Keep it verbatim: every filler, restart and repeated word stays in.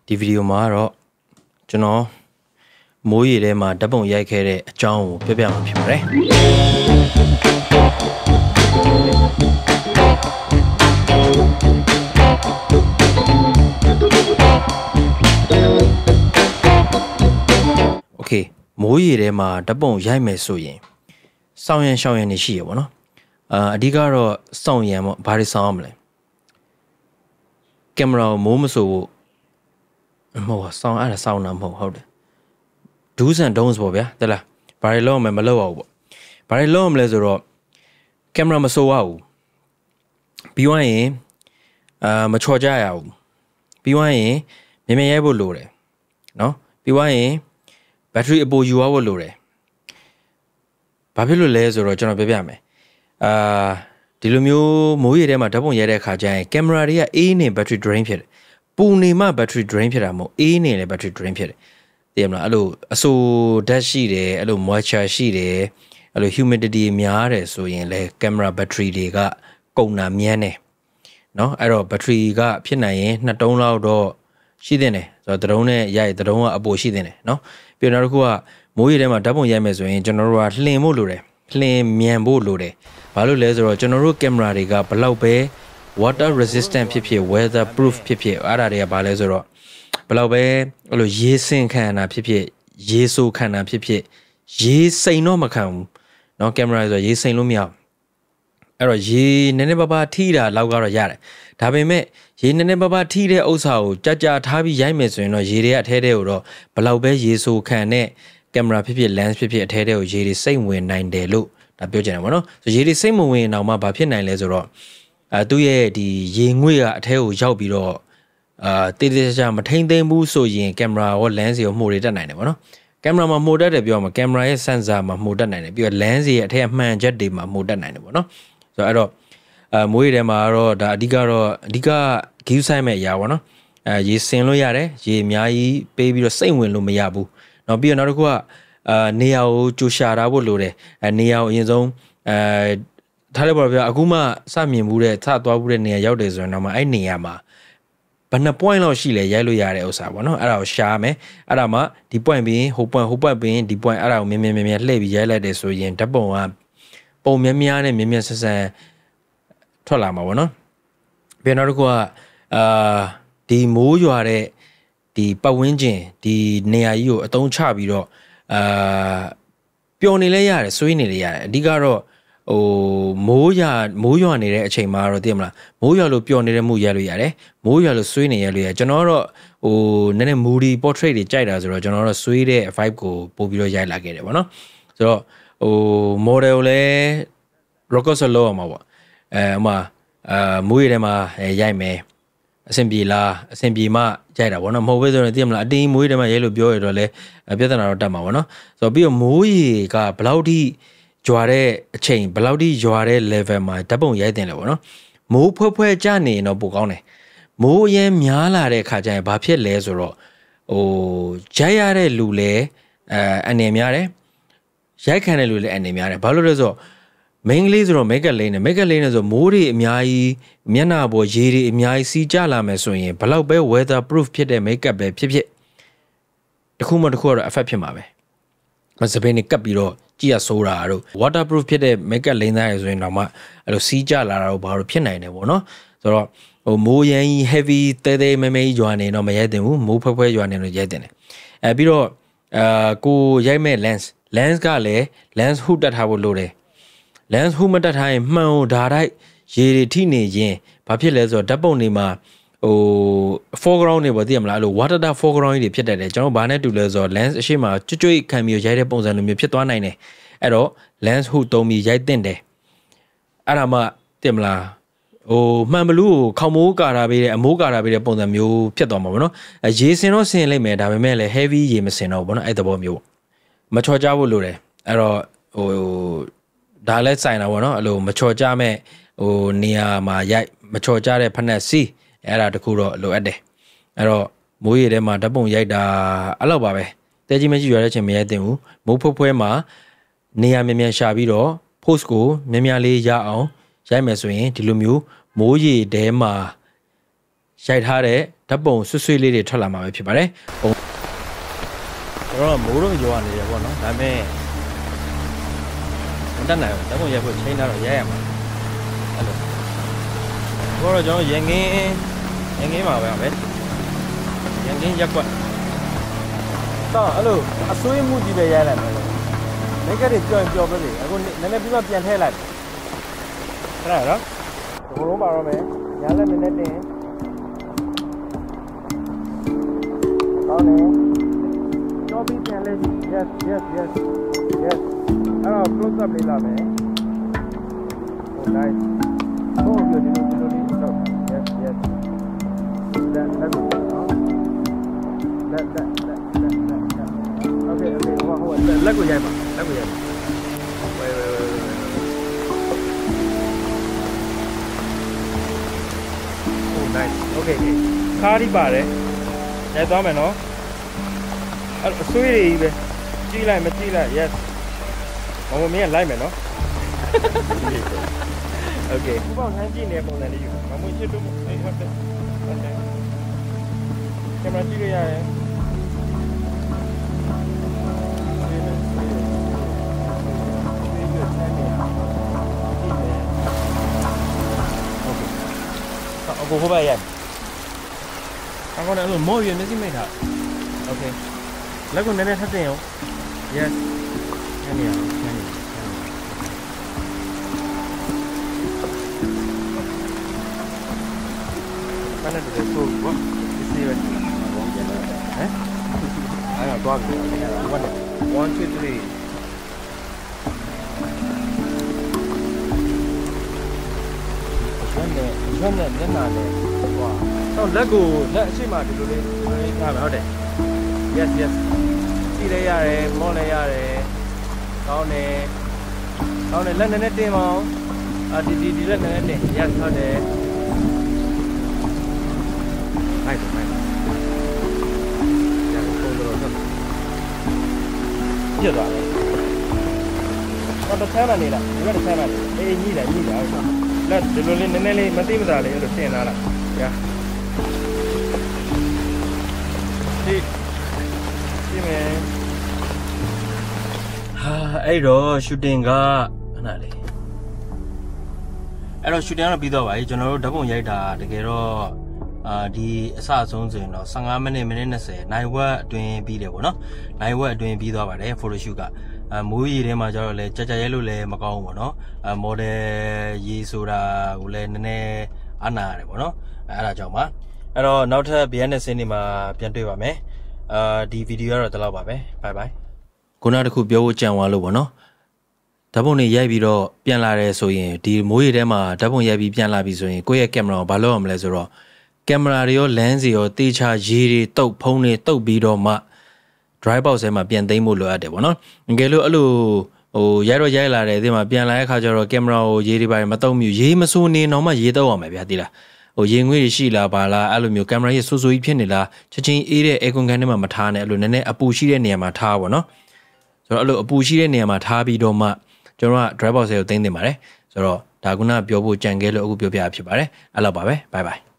ဒီဗီဒီယိုမှာတော့ကျွန်တော်မိုးရေထဲမှာဓာတ်ပုံရိုက်ခဲ့တဲ့အကြောင်းကိုပြောပြမှာဖြစ်ပါတယ်โอเคမိုးရေထဲမှာဓာတ်ပုံရိုက်မယ်ဆိုရင်စောင်းရံရှောင်းရံနေရှိရပါတော့အာအဓိကတော့စောင်းရံပေါ့ဘာတွေစောင်းရမလဲကင်မရာကိုမိုးမဆိုဘူးမဟုတ်စောင်းအဲ့ဒါစောင်းတာမဟုတ်ဟုတ်တယ်do's and don'ts ပေါ့ဗျာတဲ့လားဘာတွေလုပ်ရမလဲမလုပ်ရဘူးပေါ့ဘာတွေလုပ်ရမလဲဆိုတော့ကင်မရာမဆိုးရဘူးပြီးွားရင်အာမချော်ကြရဘူးပြီးွားရင်မြင်မြင်ရိုက်ဖို့လိုတယ်နော်ပြီးွားရင်ဘက်ထရီအပိုယူရဖို့လိုတယ်ဘာဖြစ်လို့လဲဆိုတော့ကျွန်တော်ပြောပြမယ်အာဒီလိုမျိုးမိုးရေထဲမှာဓာတ်ပုံရိုက်တဲ့အခါကျရင်ကင်မရာတွေကအေးနေ battery drain ဖြစ်တယ်ပူနေမှ battery drain ဖြစ်တာမဟုတ်အေးနေလေ battery drain ဖြစ်တယ်သိရမလားအဲ့လိုအဆိုဓာတ်ရှိတယ်အဲ့လို moisture ရှိတယ်အဲ့လို humidity များတယ်ဆိုရင်လေကင်မရာ battery တွေကကုန်တာမြန်းတယ်နော်အဲ့တော့ battery ကဖြစ်နိုင်ရင်နှစ်တုံးလောက်တော့ရှိသင့်တယ်ဆိုတော့တရုံးနဲ့ရိုက်တရုံးကအပိုရှိသင့်တယ်နော်ပြီးတော့နောက်တစ်ခုကမိုးရေထဲမှာဓာတ်ပုံရိုက်မယ်ဆိုရင်ကျွန်တော်တို့ကလှင်ဖို့လိုတယ်လှင်မြန်ဖို့လိုတယ်ဘာလို့လဲဆိုတော့ကျွန်တော်တို့ကင်မရာတွေကဘလောက်ပဲ water resistant ဖြစ်ဖြစ် weather proof ဖြစ်ဖြစ်အဲ့ဒါတွေကဘာလဲဆိုတော့ဘလောက်ပဲအဲ့လိုရေစင်ခံတာဖြစ်ဖြစ်ရေဆိုးခံတာဖြစ်ဖြစ်ရေစိမ်တော့မခံဘူးเนาะကင်မရာဆိုရေစိမ်လို့မရဘူးအဲ့တော့ရေနည်းနည်းပါးပါးထိတာလောက်ကတော့ရတယ်ဒါပေမဲ့ရေနည်းနည်းပါးပါးထိတဲ့ဥစ္စာကိုကြာကြာထားပြီးရိုက်မယ်ဆိုရင်တော့ရေတွေအထဲထဲကိုတော့ဘလောက်ပဲရေဆိုးခံတဲ့ကင်မရာဖြစ်ဖြစ် lens ဖြစ်ဖြစ်အထဲထဲကိုရေတွေစိမ့်ဝင်နိုင်တယ်လို့ဒါပြောချင်တယ်ပေါ့နော်ဆိုရေတွေစိမ့်မဝင်အောင်မှဘာဖြစ်နိုင်လဲဆိုတော့အဲသူ့ရဲ့ဒီရေငွေ့ကအထဲကိုရောက်ပြီးတော့အာတေးသေးချာမထိမ့်သိမ့်ဘူးဆိုရင်ကင်မရာရော lens ရောမှုတွေတက်နိုင်တယ်ပေါ့နော်ကင်မရာမှာမှုတက်တယ်ပြောမှာကင်မရာရဲ့ sensor မှာမှုတက်နိုင်တယ်ပြီးတော့ lens ရဲ့အထက်အမှန်ချက်တွေမှာမှုတက်နိုင်တယ်ပေါ့နော်ဆိုတော့အဲ့တော့အဲမိုးရေထဲမှာတော့ဒါအဓိကတော့အဓိက give sign မဲ့အရာပေါ့နော်အဲရေစင်လို့ရတယ်ရေအများကြီးပေးပြီးတော့စိတ်ဝင်လို့မရဘူးเนาะပြီးတော့နောက်တစ်ခုကအာနေရာကိုကြိုရှာထားဖို့လိုတယ်အဲနေရာကိုအရင်ဆုံးအဲထားလိုက်ပါဗျာအခုမှစမြင်မှုတဲ့ထသွားမှုတဲ့နေရာရောက်တယ်ဆိုရင်တော့မှအဲ့နေရာမှာဘယ်နှ point လောက်ရှိလဲရိုက်လို့ရတဲ့ဥစ္စာပေါ့နော်အဲ့ဒါကိုရှာမယ်အဲ့ဒါမှဒီ point ပြီးဟို point ဟို point ပြီးဒီ point အဲ့ဒါကိုမြင်မြင်မြင်မြင်လှည့်ပြီးရိုက်လိုက်တယ်ဆိုရင်ဓာတ်ပုံကပုံများများနဲ့မြင်မြင်ဆန်းဆန်းထွက်လာမှာပေါ့နော်ပြီးနောက်တစ်ခုကအာဒီမိုးရွာတဲ့ဒီပတ်ဝန်းကျင်ဒီနေရာကြီးကိုအသုံးချပြီးတော့အာပျော်နေလဲရတယ်ဆွေးနေလဲရတယ်အဓိကတော့ဟိုမိုးရွာမိုးရွာနေတဲ့အချိန်မှာတော့သိမလားမိုးရွာလို့ပျော်နေတဲ့မှုရလို့ရတယ်မိုးရွာလို့ဆွေးနေရလို့ရကျွန်တော်တော့ဟိုနည်းနည်း moody portrait တွေကြိုက်တာဆိုတော့ကျွန်တော်တော့ဆွေးတဲ့ vibe ကိုပို့ပြီးတော့ရိုက်လာခဲ့တယ်ပေါ့နော်ဆိုတော့ဟို model လဲ rocket ဆလောအောင်ပါပေါ့အဲဥမာအာမိုးရေထဲမှာရိုက်မယ်အဆင်ပြေလားအဆင်ပြေမှရိုက်တာပေါ့နော်မဟုတ်ဘဲဆိုရင်သိမလားအတင်းမိုးရေထဲမှာရိုက်လို့ပြောရတော့လဲပြဿနာတော့တက်မှာပေါ့နော်ဆိုတော့ပြီးတော့မိုးရေကဘယ်လောက်ထိကြွားတဲ့အချိန်ဘယ်လောက်ထိရွာတဲ့ level မှာဓာတ်ပုံရိုက်တင်လဲပေါ့နော်မိုးဖွဲဖွဲကြနေရင်တော့ပိုကောင်းတယ်မိုးအရင်များလာတဲ့ခါကျရင်ဘာဖြစ်လဲဆိုတော့ဟိုရိုက်ရတဲ့လူလဲအဲအနေများတယ်ရိုက်ခံတဲ့လူလဲအနေများတယ်ဘာလို့လဲဆိုတော့မိန်းကလေးဆိုတော့ make up လေးနဲ့ make up လေးနဲ့ဆိုမိုးတွေအများကြီးမျက်နှာပေါ်ရေတွေအများကြီးစီးကျလာမယ်ဆိုရင်ဘယ်လောက်ပဲ weather proof ဖြစ်တဲ့ make up ပဲဖြစ်ဖြစ်တခုမှတခုတော့ effect ဖြစ်မှာပဲမစပင်းနဲ့ကပ်ပြီးတော့ကြည့်ရဆိုးတာတို့ waterproof ဖြစ်တဲ့ make up လိမ့်သားရဆိုရင်တော့မှအဲ့လိုစီးကျလာတာတော့ဘာလို့ဖြစ်နိုင်တယ်ပေါ့နော်ဆိုတော့ဟိုမိုးရမ်းကြီး heavy တဲတဲမဲမဲကြီးရွာနေတော့မရိုက်တင်ဘူးမိုးဖွဲဖွဲရွာနေတော့ရိုက်တင်တယ်အဲပြီးတော့အာကိုရိုက်မဲ့ lens lens ကလည်း lens hood တက်ထားဖို့လိုတယ် lens hood မတက်ထားရင်မှန်ဟိုဓာတ်တိုက်ရေတွေထိနေရင်ဘာဖြစ်လဲဆိုတော့ဓာတ်ပုံတွေမှာဟို foreground တွေပေါ့သိရမလားအဲ့လို water dark foreground တွေဖြစ်တတ်တယ်ကျွန်တော်ဘာနဲ့တူလဲဆိုတော့ lens အရှိမကြွကြွခံပြီးရိုက်တဲ့ပုံစံလိုမျိုးဖြစ်သွားနိုင်တယ်အဲ့တော့ lens hood သုံးပြီးရိုက်တင်တယ်အဲ့ဒါမှသိရမလားဟိုမှန်ဘလူးကိုခေါမိုးကာတာပေးတဲ့အမိုးကာတာပေးတဲ့ပုံစံမျိုးဖြစ်သွားမှာပေါ့နော်ရေစင်တော့စင်လိုက်မယ်ဒါပေမဲ့လည်း heavy ရေမစင်တော့ဘူးပေါ့နော်အဲ့သဘောမျိုးမချော်ကြဖို့လိုတယ်အဲ့တော့ဟိုဒါလည်းစိုင်တာပေါ့နော်အဲ့လိုမချော်ကြမဲ့ဟိုနေရာမှာရိုက်မချော်ကြတဲ့ဖက်နဲ့စီအဲ့ဒါတခုတော့လိုအပ်တယ်အဲ့တော့မိုးရေထဲမှာဓာတ်ပုံရိုက်တာအဲ့လောက်ပါပဲတဲကြီးမကြီးရွာတဲ့ချိန်မရိုက်တင်ဘူးမိုးဖွဲဖွဲမှာနေရာမြန်မြန်ရှာပြီးတော့ post ကိုမြန်မြန်လေးရအောင်ရိုက်မယ်ဆိုရင်ဒီလိုမျိုးမိုးရေထဲမှာရိုက်ထားတဲ့ဓာတ်ပုံဆွဆွလေးတွေထွက်လာမှာပဲဖြစ်ပါတယ်ပုံကျွန်တော်မိုးတော့ကြောရနေတယ်ပေါ့နော်ဒါပေမဲ့မတက်နိုင်ဘူးဓာတ်ပုံရိုက်ဖို့ချိန်ထားတော့ရိုက်ရမှာအဲ့လိုဘောတော့ကျွန်တော်ရင်ငင်းရင်ငင်းမှာပဲပဲရင်ငင်းရက်ကွက်တော့အဲ့လိုအဆွေးမှုကြီးပဲရိုက်လိုက်မယ်လို့မိတ်ကလေးကြော်ကြော်ပဲလေအခုနည်းနည်းပြီးမှပြန်ထည့်လိုက်အဲ့ဒါနော်ဘုံလုံးပါတော့မယ်ညာလည်းနည်းနည်းတင်ကောင်းတယ်ကြော်ပြီးပြန်လဲ yes yes yes yes အဲ့တော့ close up လေးလာမယ် oh nice ဟိုဒီလိုဒီလိုလေးတော့ yes yes လက်လက်နော်လက်လက်လက်လက်လက် okay okay ဟိုဟိုလက်ကိုရိုက်ပါလက်ကိုရိုက်ပါဝေးဝေးဝေး oh nice okay okay ခါးဒီပါတယ်ရိုက်သွားမယ်နော်အဲ့အဆွေးတွေကြီးပဲကြည့်လိုက်မကြည့်လိုက် yes ဘာမှမင်းလိုက်မယ်နော် okay ဘုဘောင်းနှမ်းကြည့်နေတဲ့ပုံစံလေးယူမမွေးချစ်တို့အဲ့ဟုတ်တယ်ဟုတ်တယ်ကင်မရာကြည့်ရရတယ်โอ้โหไปยันเอาคนนั้นโม่ยืนไม่สิไม่ถ่าโอเคแล้วคนนั้นเนี่ยทัดเดียว yes แค่นี้อ่ะแค่นี้มันน่าจะเป็นสู้วะที่สี่เป็นเอ๊ะอะไรอ่ะตัวกี่วันเนี่ย one two threeเนี่ยย้อนเนี่ยเนี่ยนาเนี่ยว้าတော့လက်ကိုလက်အရှိမဒီလိုလေးလေးထားမယ်ဟုတ်တယ် yes yes ကြည့်လဲရတယ်မောလဲရတယ်ကောင်းတယ်ကောင်းတယ်လက်နည်းနည်းတင်ပါအောင်အာဒီဒီဒီလက်နည်းနည်းတင် yes ဟုတ်တယ်ဟိုက်ဟိုက်ရပုံတော့ဆက်ပြတ်သွားတယ်တော့တစ်ဆမ်းမှနေလားဒီကတစ်ဆမ်းမှနေအေးညှိတယ်ညှိတယ်ဟုတ်လက်ဒီလိုလေးနည်းနည်းလေးမသိမသာလေးအဲ့လိုတင်လာတာညာဒီဒီမယ်ဟာအဲ့တော့ shooting ကခဏလေးအဲ့တော့ shooting ကတော့ပြီးတော့ပါပြီကျွန်တော်တို့ဓာတ်ပုံရိုက်တာတကယ်တော့အာဒီအစအဆုံးဆိုရင်တော့fifteenမိနစ်မိနစ်twentyနိုင်ဝက်အတွင်းပြီးတယ်ပေါ့နော်နိုင်ဝက်အတွင်းပြီးသွားပါတယ် photo shoot ကအမိုးရေထဲမှာကျတော့လဲကြာကြာရဲလို့လဲမကောင်းဘူးပေါ့နော်အမော်ဒယ်ရေဆိုတာကိုလဲနည်းနည်းအနာရတယ်ပေါ့နော်အဲ့ဒါကြောင့်ပါအဲ့တော့နောက်ထပ် behind the scene တွေမှာပြန်တွေ့ပါမယ်အာဒီဗီဒီယိုကတော့ဒီလောက်ပါပဲ bye bye ခုနကတခုပြောဖို့ကြံသွားလို့ပေါ့နော်ဓာတ်ပုံတွေရိုက်ပြီးတော့ပြန်လာတယ်ဆိုရင်ဒီမိုးရေထဲမှာဓာတ်ပုံရိုက်ပြီးပြန်လာပြီဆိုရင်ကိုယ့်ရဲ့ကင်မရာကိုဘာလုပ်ရမလဲဆိုတော့ကင်မရာတွေရော lens တွေရောတေချာရေတွေတုပ်ဖုံးတွေတုပ်ပြီးတော့မှ dry box ထဲမှာပြန်သိမ်းဖို့လိုအပ်တယ်ပေါ့နော်ငယ်လို့အဲ့လိုဟိုရိုက်တော့ရိုက်လာတယ်ဒီမှာပြန်လာတဲ့ခါကျတော့ကင်မရာကိုရေတွေပါတယ်မတုံ့မြူရေမစိုးနေတော့မှရေတုပ်အောင်မယ်ဗျာတိလားဟိုရေငွေ့တွေရှိလားပါလားအဲ့လိုမျိုးကင်မရာရဲ့ဆူဆူကြီးဖြစ်နေလားချက်ချင်းအေးတဲ့ air con ထဲမှာမထားနဲ့အဲ့လိုနည်းနည်းအပူရှိတဲ့နေရာမှာထားပါတော့ဆိုတော့အဲ့လိုအပူရှိတဲ့နေရာမှာထားပြီးတော့မှကျွန်တော်က dry box ကိုသိမ်းတင်ပါတယ်ဆိုတော့ဒါကုနာပြောဖို့ကြံခဲ့လို့အခုပြောပြဖြစ်ပါတယ်အဲ့လောက်ပါပဲ bye bye